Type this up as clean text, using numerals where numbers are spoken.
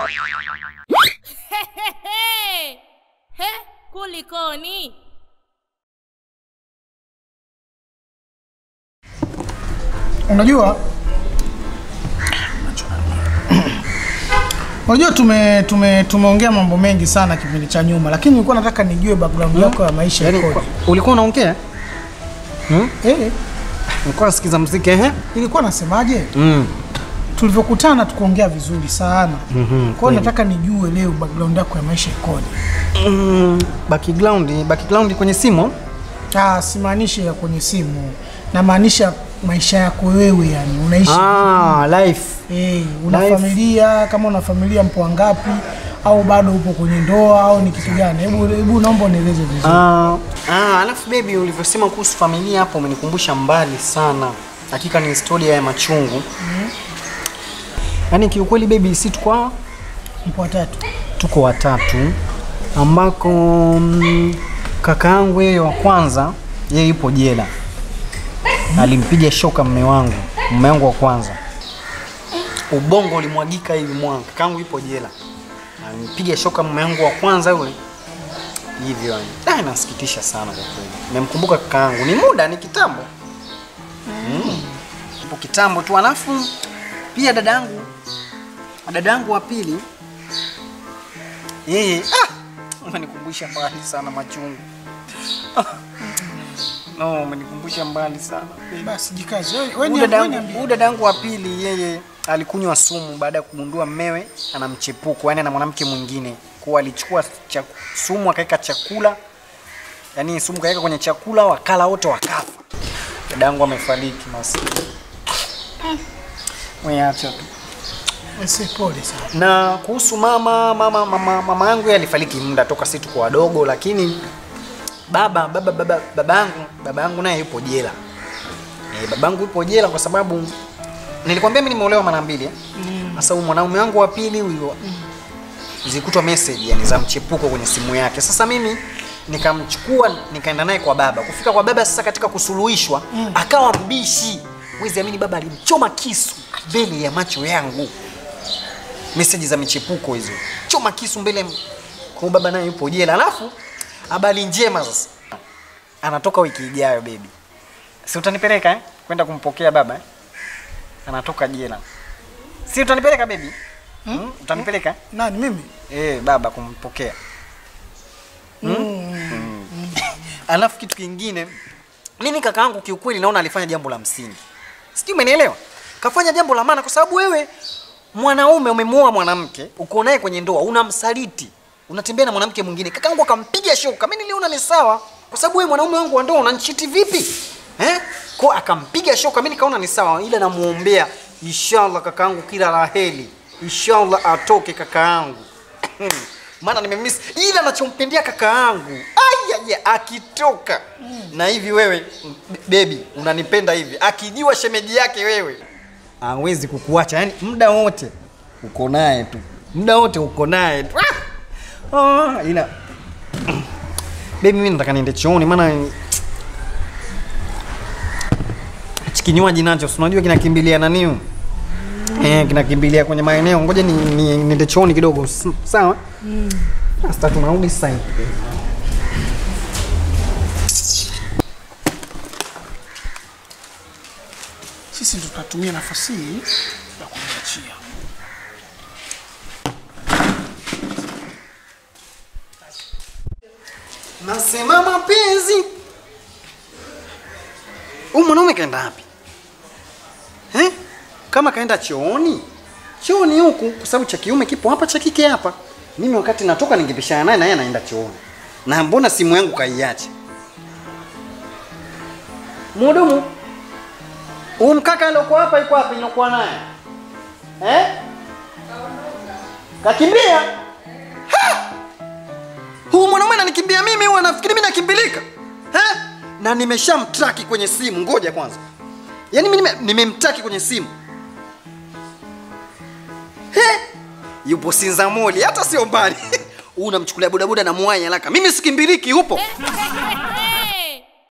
Kulikoni? Unajua tumeongea mambo mengi sana kipindi cha nyuma, lakini nilikuwa nataka nijue background yako ya maisha yako. Ulikuwa unaongea? Nilikuwa nasikiza muziki Nilikuwa nasemaje? Tulivyokutana tukaongea vizuri sana. Kwa hiyo nataka nijue leo background yako ya maisha ikoje. Background kwenye simu? Simaanishi ya kwenye simu. Na maanisha maisha yako wewe, yani unaishi life. Una familia, kama una familia mpo wangapi, au bado upo kwenye ndoa, au ni kitu gani? Hebu naomba unieleze vizuri. Alafu baby, ulivyosema kuhusu familia hapo umenikumbusha mbali sana. Hakika ni historia ya machungu. Yaani kiukweli baby, si mpo watatu. Tuko watatu, ambako kakaangu yeye wa kwanza yeye yupo jela. Alimpiga shoka mume wangu wa kwanza. Ubongo ulimwagika hivi mwanga. Kakaangu yupo jela. Alimpiga shoka mume wangu wa kwanza yule. Hivyo yani. Nasikitisha sana kwa kweli. Nimemkumbuka kakaangu. Ni muda, ni kitambo. Ipo kitambo tu. Alafu pia dadangu wa pili yeye umenikumbusha mbali sana machungu. No, umenikumbusha mbali sana. Basi jikaze. Dadangu wa pili yeye alikunywa sumu baada ya kugundua mmewe ana mchepuko, yani ana mwanamke mwingine. Kwa alichukua sumu akaweka chakula. Yani sumu kaweka kwenye chakula, wakala wote wakafa. Dadangu amefariki maskini. Acha tu. Pole sana. Na kuhusu mama yangu yeye alifariki muda toka sisi tuko wadogo, lakini babangu naye yupo jela. Babangu yupo jela kwa sababu nilikwambia mimi nimeolewa mara mbili. Sasa mwanaume wangu wa pili huyo zikutwa message yani za mchepuko kwenye simu yake. Sasa mimi nikamchukua nikaenda naye kwa baba. Kufika kwa baba sasa katika kusuluhishwa akawa mbishi. Mwezi amini baba alimchoma kisu mbele ya macho yangu. Message za michepuko hizo. Choma kisu mbele kwa baba naye yupo jela. Alafu habari njema sasa. Anatoka wiki ijayo baby. Si utanipeleka kwenda kumpokea baba Anatoka jela. Si utanipeleka baby? Utanipeleka? Nani mimi? Baba kumpokea. Alafu kitu kingine, mimi kakaangu kiukweli naona alifanya jambo la msingi. Sijui umenielewa? Kafanya jambo la maana kwa sababu wewe mwanaume umemuoa mwanamke, uko naye kwenye ndoa, unamsaliti. Unatembea na mwanamke mwingine. Kakaangu akampiga shoka. Mimi niliona ni sawa kwa sababu wewe mwanaume wangu wa ndoa unanichiti vipi? Kwa akampiga shoka, mimi nikaona ni sawa, ila namuombea inshallah kakaangu kila laheri. Inshallah atoke kakaangu. Maana nimemiss ila anachompendea kakaangu. Akitoka. Na hivi wewe baby unanipenda hivi. Akijua shemeji yake wewe hawezi kukuacha. Yaani muda wote uko naye tu. Muda wote uko naye tu. Ila baby mimi nataka niende chooni maana kinywaji nacho unajua kinakimbilia nani? Kinakimbilia kwenye maeneo. Ngoja niende chooni kidogo. Sawa? Sasa tunarudi sasa. Sisi tutatumia nafasi hii ya kuachia. Nasema mapenzi. Mwanaume kaenda wapi? Kama kaenda chooni? Chooni huku kwa sababu cha kiume kipo hapa, cha kike hapa. Mimi wakati natoka ningepishana naye na yeye anaenda chooni. Na mbona simu yangu kaiacha? Mhudumu. Mkaka alikuwa hapa yuko wapi nilikuwa naye? Kakimbia? Huyu mwanaume ananikimbia mimi, huwa nafikiri mimi nakimbilika. Na nimeshamtraki kwenye simu. Ngoja kwanza. Yaani mimi nimemtraki kwenye simu. Yupo Sinza Moli, hata sio mbali. Unamchukulia bodaboda na mwai haraka. Mimi sikimbiliki yupo.